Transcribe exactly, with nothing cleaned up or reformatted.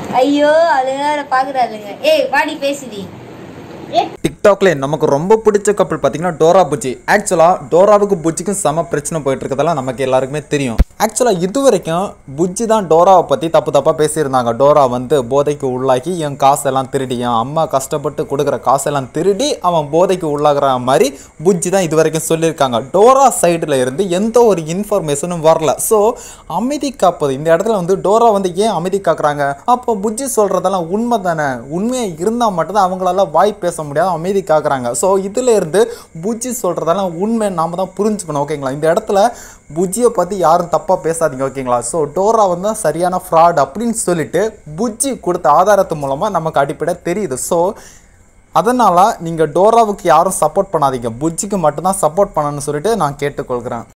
ஐயோ அதுங்க பாக்குறாளுங்க. ஏய் வாடி பேசுடி. டிக்டாக்ல நமக்கு ரொம்ப பிடிச்ச கப்பல் பார்த்தீங்கன்னா டோரா புஜ்ஜி. ஆக்சுவலாக டோராவுக்கு புஜ்ஜிக்கும் செம பிரச்சனை போயிட்டு இருக்கதெல்லாம் நமக்கு எல்லாருக்குமே தெரியும். ஆக்சுவலாக இது வரைக்கும் புஜ்ஜி தான் டோராவை பற்றி தப்பு தப்பாக பேசியிருந்தாங்க. டோரா வந்து போதைக்கு உள்ளாகி என் காசெல்லாம் திருடி, என் அம்மா கஷ்டப்பட்டு கொடுக்குற காசெல்லாம் திருடி அவன் போதைக்கு உள்ளாகிற மாதிரி புஜ்ஜி தான் இது வரைக்கும் சொல்லியிருக்காங்க. டோரா சைடில் இருந்து எந்த ஒரு இன்ஃபர்மேஷனும் வரல. ஸோ அமைதி காப்பது இந்த இடத்துல வந்து டோரா வந்து ஏன் அமைதி காக்குறாங்க? அப்போ புஜ்ஜி சொல்கிறதெல்லாம் உண்மை தானே? உண்மையாக இருந்தால் மட்டும்தான் அவங்களால வாய் பேச முடியாது, அமைதி காக்குறாங்க. ஸோ இதில் இருந்து புஜ்ஜி சொல்கிறதெல்லாம் உண்மை நாம் தான் புரிஞ்சுக்கணும். ஓகேங்களா? இந்த இடத்துல புஜ்ஜியை பற்றி யாரும் தப்பாக பேசாதீங்க. ஓகேங்களா? ஸோ டோரா வந்து சரியான ஃப்ராட் அப்படின்னு சொல்லிட்டு புஜ்ஜி கொடுத்த ஆதாரத்து மூலமாக நமக்கு அடிப்படை தெரியுது. ஸோ அதனால் நீங்கள் டோராவுக்கு யாரும் சப்போர்ட் பண்ணாதீங்க, புஜ்ஜிக்கு மட்டும்தான் சப்போர்ட் பண்ணணும்னு சொல்லிட்டு நான் கேட்டுக்கொள்கிறேன்.